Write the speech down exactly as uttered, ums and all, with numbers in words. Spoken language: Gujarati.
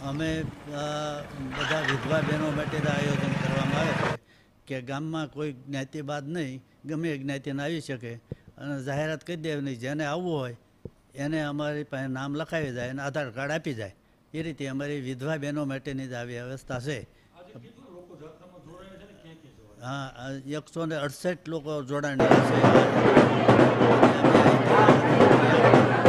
અમે બધા વિધવા બહેનો માટેના આયોજન કરવામાં આવે છે કે ગામમાં કોઈ જ્ઞાતિવાદ નહીં, ગમે એ જ્ઞાતિને આવી શકે અને જાહેરાત કરી દેવાની, જેને આવવું હોય એને અમારી પાસે નામ લખાવી જાય અને આધાર કાર્ડ આપી જાય. એ રીતે અમારી વિધવા બહેનો માટેની જ આવી વ્યવસ્થા છે. હા, એકસો ને અડસઠ લોકો જોડાણ છે.